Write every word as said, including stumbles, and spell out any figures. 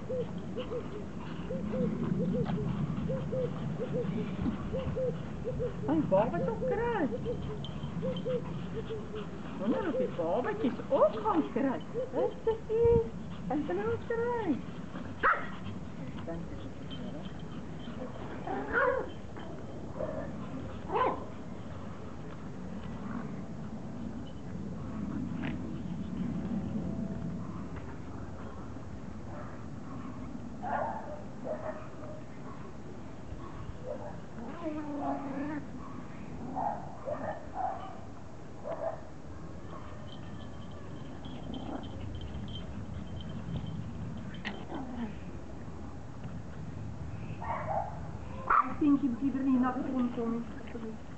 Ai, Baba is ook kruis. Wonder of die babatjes ook gaan kruis. Wat is dit? Hij is een heel kruis. Ik denk je liever niet naar de grond, Tommy.